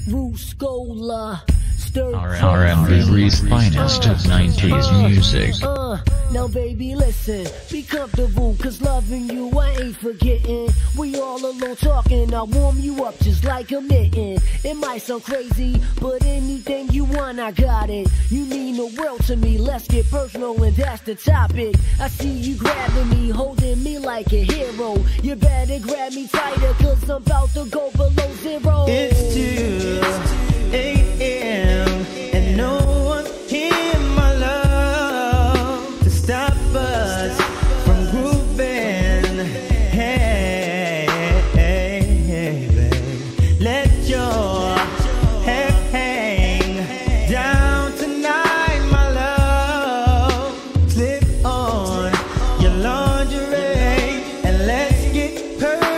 Ruscola, R&B's finest of 90s music. Now baby listen, be comfortable, cause loving you I ain't forgetting. We all alone talking, I'll warm you up just like a mitten. It might sound crazy, but anything you want I got it. You mean the world to me, let's get personal and that's the topic. I see you grabbing me, holding me like a hero. You better grab me tighter, cause I'm about to go below zero. It's 2 a.m. and no one's here, my love, to stop us from grooving. Hey, hey, hey, babe, let your hair hang down tonight, my love. Slip on your lingerie and let's get personal.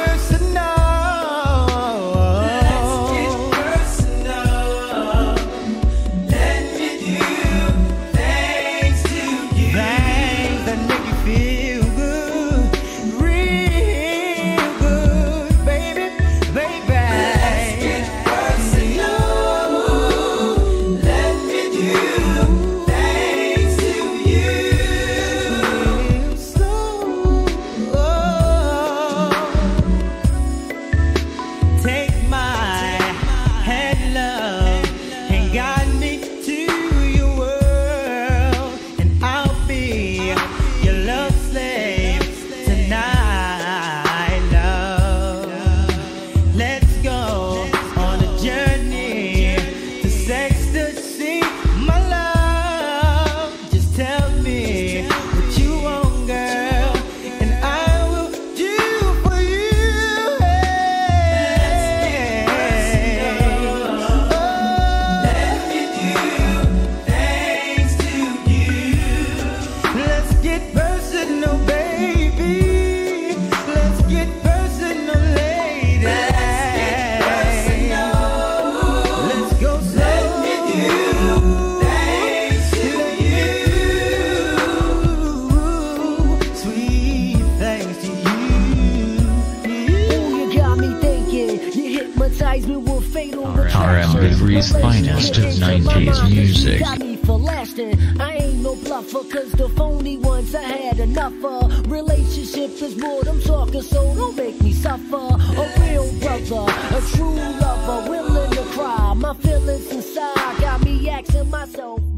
R&B's finest of 90s music. Got me for lasting. I ain't no bluffer, cause the phony ones I had enough of. Relationship is more I'm talking, so don't make me suffer. A real brother, a true lover, willing to cry. My feelings inside got me asking myself.